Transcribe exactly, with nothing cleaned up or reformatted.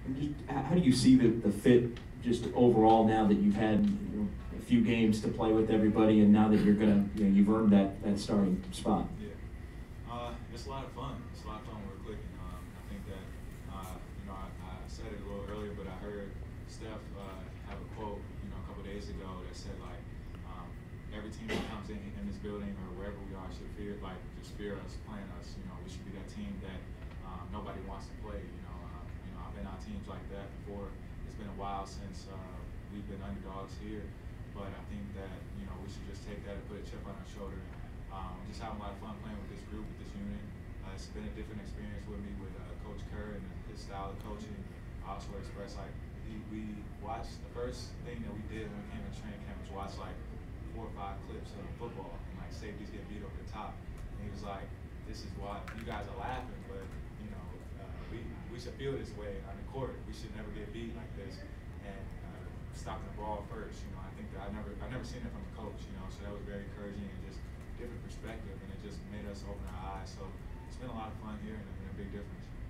And just, how do you see the, the fit just overall now that you've had you know, a few games to play with everybody, and now that you're gonna, you know, you've earned that, that starting spot? Yeah, uh, it's a lot of fun. It's a lot of fun when we're clicking. Um, I think that, uh, you know, I, I said it a little earlier, but I heard Steph uh, have a quote, you know, a couple days ago that said like, um, every team that comes in in this building or wherever we are should fear, like, just fear us, playing us. You know, we should be that team that um, nobody wants to play. You know, uh, you know, I've been on teams like that before. It's been a while since uh, we've been underdogs here, but I think that, you know, we should just take that and put a chip on our shoulder. Um, just having a lot of fun playing with this group, with this unit. Uh, it's been a different experience with me with uh, Coach Curry and his style of coaching. I also expressed like he, we watched the first thing that we did when we came to training camp was watch like four or five clips of football and like safeties get beat over the top. And he was like, "This is why you guys are laughing, but you know uh, we we should feel this way on the court. We should never get beat like this." And uh, stopping the ball first, you know, I think that I never I never seen it from a coach, you know, so that was very encouraging and just different perspective, and it just made us open our eyes. So it's been a lot of fun here and, and a big difference.